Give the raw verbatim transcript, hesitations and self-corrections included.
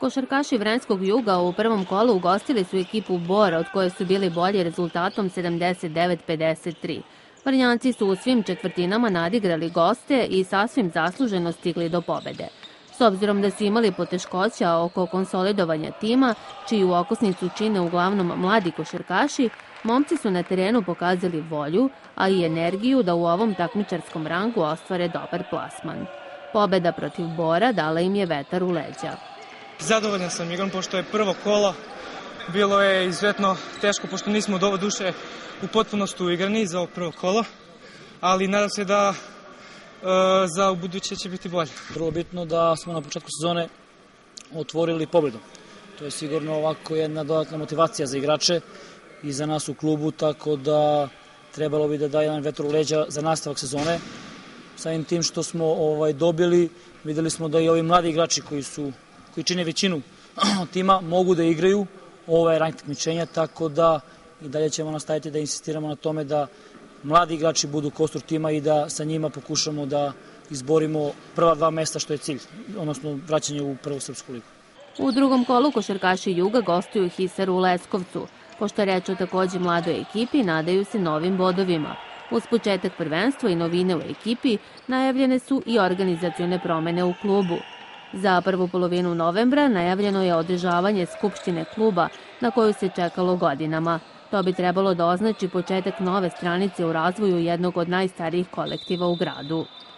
Košarkaši Vranjskog Juga u prvom kolu ugostili su ekipu Bora, od koje su bili bolji rezultatom sedamdeset devet pedeset tri. Vrnjanci su u svim četvrtinama nadigrali goste i sasvim zasluženo stigli do pobede. S obzirom da su imali poteškoća oko konsolidovanja tima, čiju okosnicu čine uglavnom mladi košarkaši, momci su na terenu pokazali volju, a i energiju da u ovom takmičarskom rangu ostvare dobar plasman. Pobeda protiv Bora dala im je vetar u leđa. Zadovoljan sam igrom, pošto je prvo kolo. Bilo je izuzetno teško, pošto nismo do duše u potpunosti uigrani za ovo prvo kolo, ali nadam se da e, za u buduće će biti bolje. Vrlo bitno da smo na početku sezone otvorili pobedom. To je sigurno ovako jedna dodatna motivacija za igrače i za nas u klubu, tako da trebalo bi da daje jedan vetar u leđa za nastavak sezone. Samim tim što smo ovaj, dobili, videli smo da i ovi mladi igrači koji su koji čine većinu tima mogu da igraju ovaj rang takmičenja, tako da i dalje ćemo nastaviti da insistiramo na tome da mladi igrači budu kostur tima i da sa njima pokušamo da izborimo prva dva mesta, što je cilj, odnosno vraćanje u prvu srpsku ligu. U drugom kolu košarkaši Juga gostuju Hisaru u Leskovcu. Pošto je reč o takođe mladoj ekipi, nadaju se novim bodovima. Uz početak prvenstva i novine u ekipi najavljene su i organizacione promene u klubu. Za prvu polovinu novembra najavljeno je održavanje skupštine kluba na koju se čekalo godinama. To bi trebalo da označi početak nove stranice u razvoju jednog od najstarijih kolektiva u gradu.